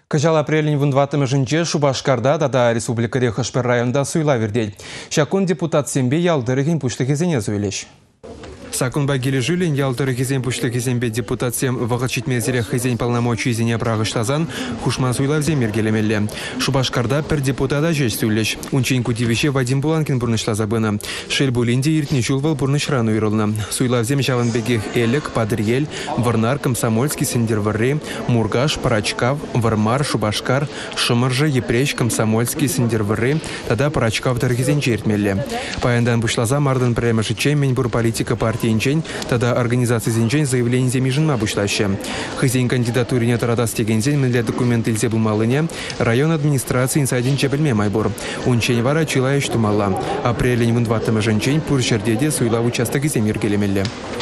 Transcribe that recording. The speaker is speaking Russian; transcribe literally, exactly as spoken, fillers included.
Кажал апрелін вұнватымы жынче Шубашкарда дада республикаре Хашпер районда суйла вердел. Шакун депутат сембе ялдырығын пұшты кезене зөйлеш. Сакунба кележүлін ялдыры кезен пұшты кезенбе депутат сем вағыт жетмезірі хызен полномочий зене прағыштазан хушман суйлав земер келемелі. Шубашкарда пір депутата жеш сөйлеш. Унчен кудивише Вадим Буланкин бұрнышла забыны. Шел булинде иртне жулвал бұрнышран уйрылны. Суйлав зем жаванбегех Элек, Падриель, Варнар, Комсомольский, Сендервары, Мургаш, Парачкав, Вармар, Шубашкар, Шымыржы, Епреч, Комсомольский, Сендервары, тада Парачкав дыргизен чертмелі. Паяндан бұшлаза мардын премашычен менбур политика партии инчен, тада организация зенчен заявление земижинма бушлаще. Хызен кандидатурине тарадас тегензен милля документ илзе бумалыне район администрации инсайдин чебельме майбур. Унчен вара чилаеш тумалла. Апрелень вундватымы женчен пуршердеде суйла участок земир келемелле.